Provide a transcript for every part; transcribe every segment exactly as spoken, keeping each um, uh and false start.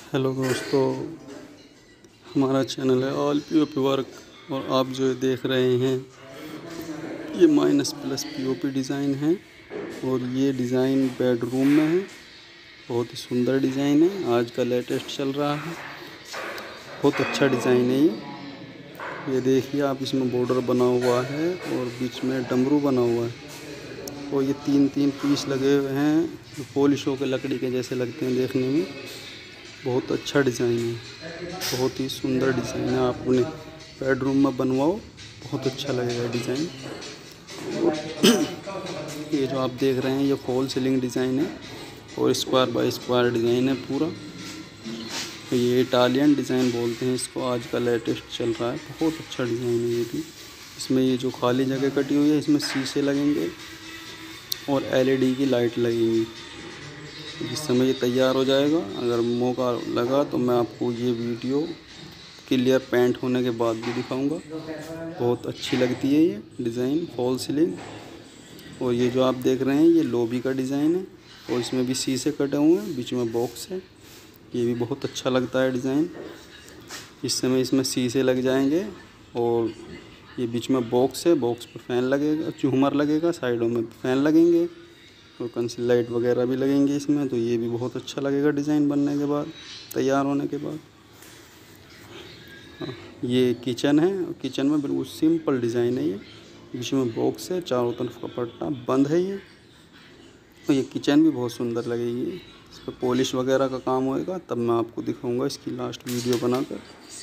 Hello दोस्तों, हमारा channel है ऑल पीओपी वर्क और आप जो देख रहे हैं ये माइनस प्लस पीओपी डिज़ाइन है और ये डिज़ाइन बेडरूम में है। बहुत ही सुंदर डिज़ाइन है, आज का लेटेस्ट चल रहा है। बहुत अच्छा डिज़ाइन है ये ये देखिए आप, इसमें बॉर्डर बना हुआ है और बीच में डमरू बना हुआ है और ये तीन तीन पीस लगे हुए हैं जो पॉलिश होकर लकड़ी के जैसे लगते हैं देखने में। बहुत अच्छा डिज़ाइन है, बहुत ही सुंदर डिज़ाइन है। आप अपने बेडरूम में बनवाओ, बहुत अच्छा लगेगा डिज़ाइन। और ये जो आप देख रहे हैं ये फॉल सीलिंग डिज़ाइन है और स्क्वायर बाय स्क्वायर डिज़ाइन है पूरा। ये इटालियन डिज़ाइन बोलते हैं इसको, आज का लेटेस्ट चल रहा है। बहुत अच्छा डिज़ाइन है ये भी। इसमें ये जो खाली जगह कटी हुई है इसमें शीशे लगेंगे और एलईडी की लाइट लगेंगी। जिस समय ये तैयार हो जाएगा, अगर मौका लगा तो मैं आपको ये वीडियो क्लियर पेंट होने के बाद भी दिखाऊंगा। बहुत अच्छी लगती है ये डिज़ाइन फॉल सीलिंग। और ये जो आप देख रहे हैं ये लॉबी का डिज़ाइन है और इसमें भी शीशे कटे हुए हैं, बीच में बॉक्स है। ये भी बहुत अच्छा लगता है डिज़ाइन। इस समय इसमें शीशे लग जाएंगे और ये बीच में बॉक्स है, बॉक्स पर फैन लगेगा, झूमर लगेगा, साइडों में फैन लगेंगे और कंसील लाइट वगैरह भी लगेंगे इसमें। तो ये भी बहुत अच्छा लगेगा डिज़ाइन बनने के बाद, तैयार होने के बाद। ये किचन है, किचन में बिल्कुल सिंपल डिज़ाइन है ये। बीच में बॉक्स है, चारों तरफ का पट्टा बंद है ये। तो ये किचन भी बहुत सुंदर लगेगी। इस पर पॉलिश वगैरह का काम होएगा, तब मैं आपको दिखाऊंगा इसकी लास्ट वीडियो बनाकर।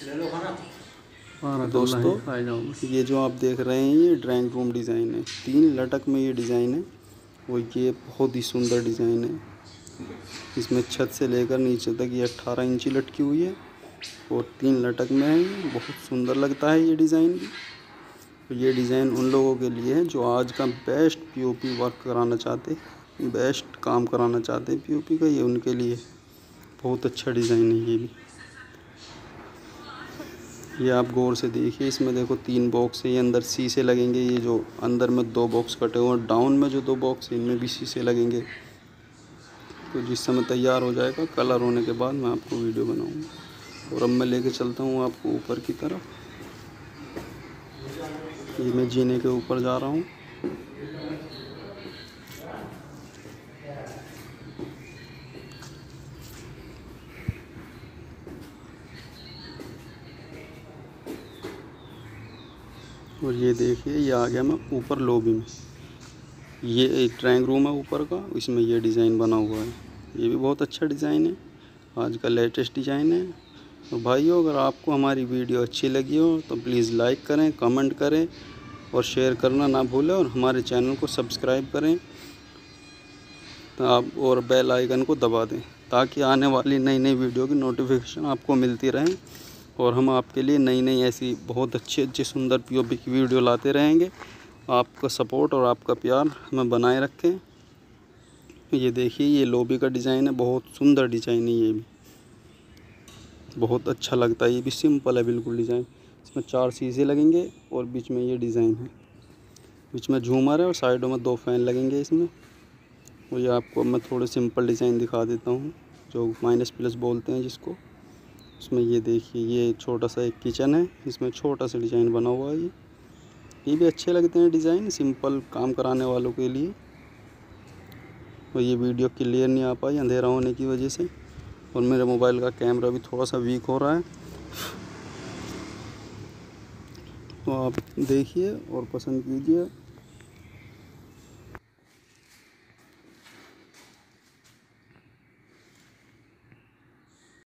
दोस्तों ये जो आप देख रहे हैं ये ड्राइंग रूम डिज़ाइन है, तीन लटक में ये डिज़ाइन है और ये बहुत ही सुंदर डिज़ाइन है। इसमें छत से लेकर नीचे तक ये अट्ठारह इंची लटकी हुई है और तीन लटक में है। बहुत सुंदर लगता है ये डिज़ाइन भी। तो ये डिज़ाइन उन लोगों के लिए है जो आज का बेस्ट पीओपी वर्क कराना चाहते, बेस्ट काम कराना चाहते हैं पीओपी का, ये उनके लिए बहुत अच्छा डिज़ाइन है ये भी। ये आप गौर से देखिए, इसमें देखो तीन बॉक्स है, ये अंदर शीशे लगेंगे। ये जो अंदर में दो बॉक्स कटे हुए हैं, डाउन में जो दो बॉक्स है इनमें भी शीशे लगेंगे। तो जिस समय तैयार हो जाएगा, कलर होने के बाद मैं आपको वीडियो बनाऊंगा। और अब मैं लेके चलता हूँ आपको ऊपर की तरफ। ये मैं जीने के ऊपर जा रहा हूँ। और ये देखिए ये आ गया मैं ऊपर लॉबी में। ये एक ड्राइंग रूम है ऊपर का, इसमें ये डिज़ाइन बना हुआ है। ये भी बहुत अच्छा डिज़ाइन है, आज का लेटेस्ट डिज़ाइन है। तो भाइयों, अगर आपको हमारी वीडियो अच्छी लगी हो तो प्लीज़ लाइक करें, कमेंट करें और शेयर करना ना भूलें और हमारे चैनल को सब्सक्राइब करें तो आप और बेल आइकन को दबा दें ताकि आने वाली नई नई वीडियो की नोटिफिकेशन आपको मिलती रहे और हम आपके लिए नई नई ऐसी बहुत अच्छी अच्छी सुंदर पीओपी की वीडियो लाते रहेंगे। आपका सपोर्ट और आपका प्यार हमें बनाए रखें। ये देखिए ये लॉबी का डिज़ाइन है, बहुत सुंदर डिज़ाइन है। ये भी बहुत अच्छा लगता है, ये भी सिंपल है बिल्कुल डिज़ाइन। इसमें चार शीशे लगेंगे और बीच में ये डिज़ाइन है, बीच में झूमर है और साइडों में दो फैन लगेंगे इसमें। और ये आपको मैं थोड़े सिंपल डिज़ाइन दिखा देता हूँ जो माइनस प्लस बोलते हैं जिसको। इसमें ये देखिए ये छोटा सा एक किचन है, इसमें छोटा सा डिज़ाइन बना हुआ है। ये ये भी अच्छे लगते हैं डिज़ाइन, सिंपल काम कराने वालों के लिए। और ये वीडियो क्लियर नहीं आ पाई अंधेरा होने की वजह से और मेरे मोबाइल का कैमरा भी थोड़ा सा वीक हो रहा है। तो आप देखिए और पसंद कीजिए।